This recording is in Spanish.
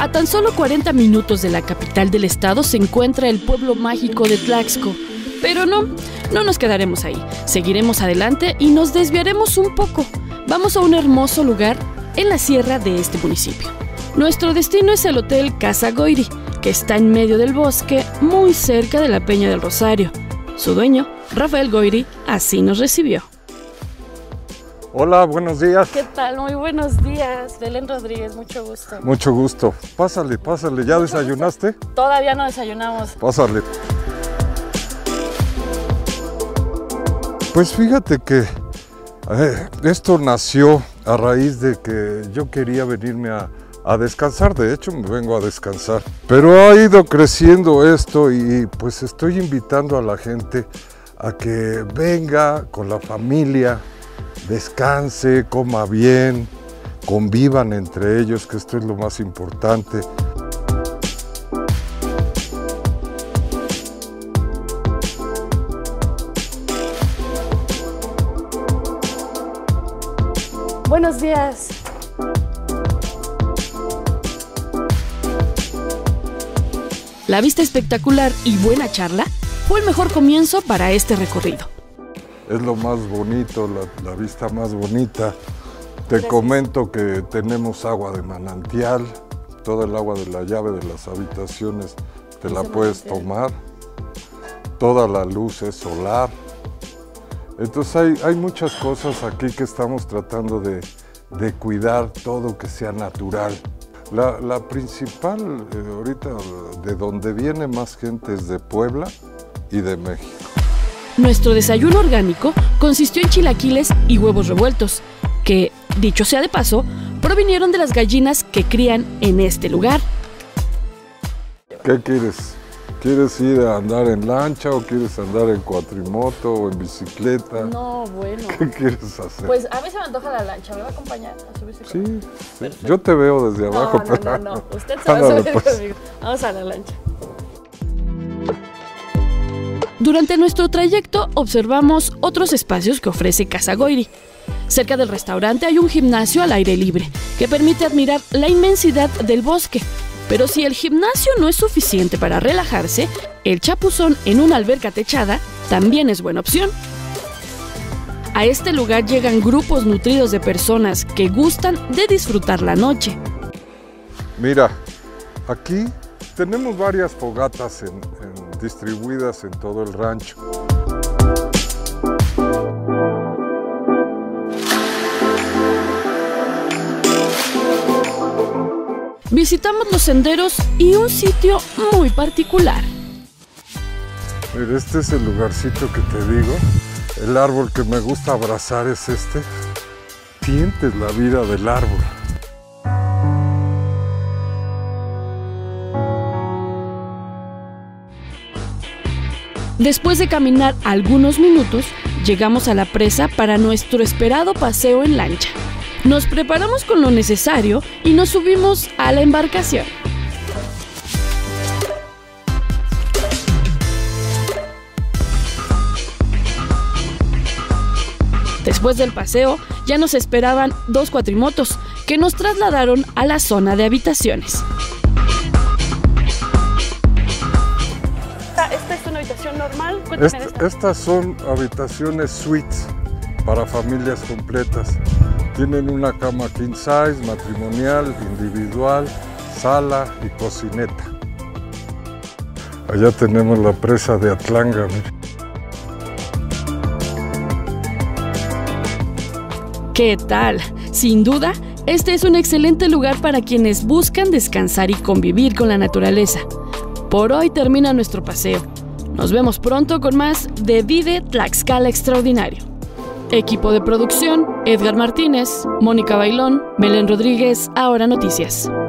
A tan solo 40 minutos de la capital del estado se encuentra el pueblo mágico de Tlaxco. Pero no nos quedaremos ahí. Seguiremos adelante y nos desviaremos un poco. Vamos a un hermoso lugar en la sierra de este municipio. Nuestro destino es el Hotel Casa Goiri, que está en medio del bosque, muy cerca de la Peña del Rosario. Su dueño, Rafael Goiri, así nos recibió. Hola, buenos días. ¿Qué tal? Muy buenos días. Belén Rodríguez, mucho gusto. Mucho gusto. Pásale, pásale. ¿Ya desayunaste? Todavía no desayunamos. Pásale. Pues fíjate que esto nació a raíz de que yo quería venirme a descansar. De hecho, me vengo a descansar. Pero ha ido creciendo esto y pues estoy invitando a la gente a que venga con la familia, descanse, coma bien, convivan entre ellos, que esto es lo más importante. Buenos días. La vista espectacular y buena charla fue el mejor comienzo para este recorrido. Es lo más bonito, la vista más bonita. Te comento que tenemos agua de manantial, toda el agua de la llave de las habitaciones te la puedes tomar, toda la luz es solar. Entonces hay muchas cosas aquí que estamos tratando de cuidar, todo que sea natural. La principal, ahorita, de donde viene más gente es de Puebla y de México. Nuestro desayuno orgánico consistió en chilaquiles y huevos revueltos, que, dicho sea de paso, provinieron de las gallinas que crían en este lugar. ¿Qué quieres? ¿Quieres ir a andar en lancha o quieres andar en cuatrimoto o en bicicleta? No, bueno. ¿Qué quieres hacer? Pues a mí se me antoja la lancha. ¿Me va a acompañar a subirse conmigo? Sí. Yo te veo desde abajo. No. Usted se va a subir conmigo. Vamos a la lancha. Durante nuestro trayecto observamos otros espacios que ofrece Casa Goiri. Cerca del restaurante hay un gimnasio al aire libre que permite admirar la inmensidad del bosque. Pero si el gimnasio no es suficiente para relajarse, el chapuzón en una alberca techada también es buena opción. A este lugar llegan grupos nutridos de personas que gustan de disfrutar la noche. Mira, aquí tenemos varias fogatas distribuidas en todo el rancho. Visitamos los senderos y un sitio muy particular. Mira, este es el lugarcito que te digo. El árbol que me gusta abrazar es este. Sientes la vida del árbol. Después de caminar algunos minutos, llegamos a la presa para nuestro esperado paseo en lancha. Nos preparamos con lo necesario y nos subimos a la embarcación. Después del paseo, ya nos esperaban 2 cuatrimotos que nos trasladaron a la zona de habitaciones. ¿Esta es una habitación normal? Estas son habitaciones suites para familias completas. Tienen una cama king size, matrimonial, individual, sala y cocineta. Allá tenemos la presa de Atlanga. Mira. ¿Qué tal? Sin duda, este es un excelente lugar para quienes buscan descansar y convivir con la naturaleza. Por hoy termina nuestro paseo. Nos vemos pronto con más de Vive Tlaxcala Extraordinario. Equipo de producción: Edgar Martínez, Mónica Bailón, Belén Rodríguez, Ahora Noticias.